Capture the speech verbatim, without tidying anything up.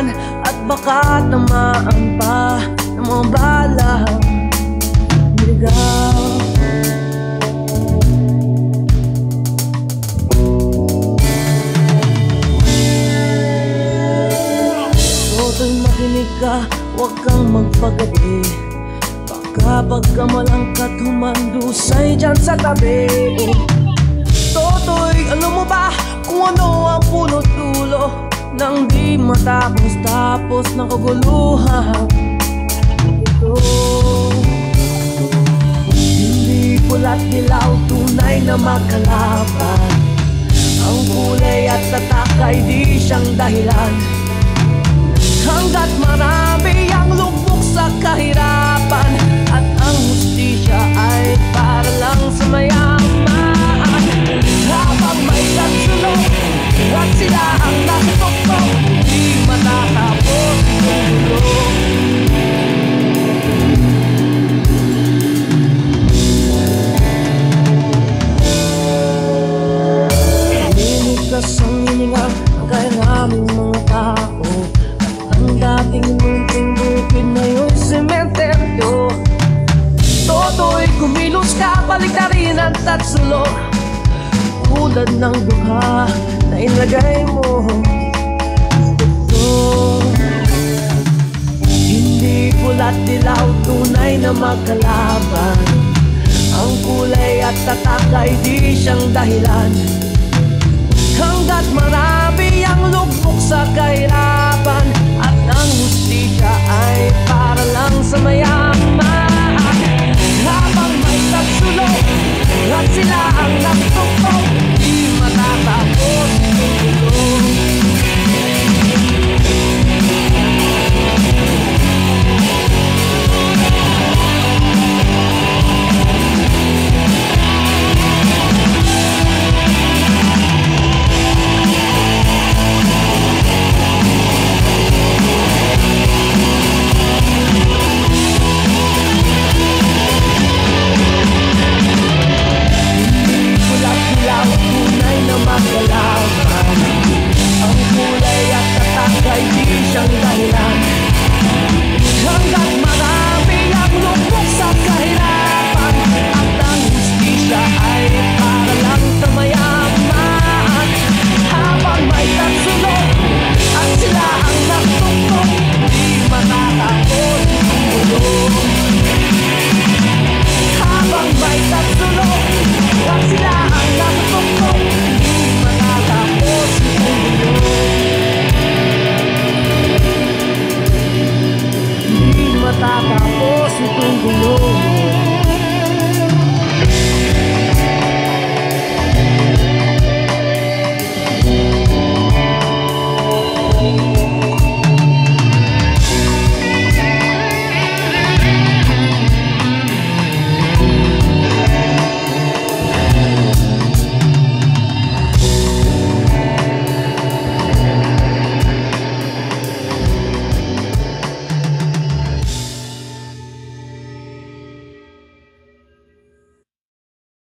kasamaan at baka tamaan pa ng mga balang niligaw. Toto'y makinig ka, huwag kang magpagabi. Baka pagkamalangkat humandusay dyan sa tabi. Toto'y alam mo ba kung ano ang punot dulo nang di matapos-tapos ng kaguluhan ito? Hindi pula't dilaw, tunay na magkalaban. Ang kulay at tatak ay di siyang dahilan. Hanggat marami ang lubog sa kahirapan at ang hustisya ay para lang sa mayaman. Habang may nagsulong at sila ang nakatutok, di matatapos ang gulo. Nanigas ang hininga ang kairaming mga tao. Ang dating munting bukid na yung sementeryo. Toto'y kumilos ka, baliktarin ang tatsulok. Tulad ng duha na inlagay mo ito. Hindi pula't dilaw, tunay na magkalaban. Ang kulay at tatak ay di siyang dahilan. Hanggat marami ang lubog sa kahirapan at ang hustisya ay para lang sa mayaman. Habang may tagsulok at sila ang nakatutok, di matatapos ang gulo. Tunay na magkalaban.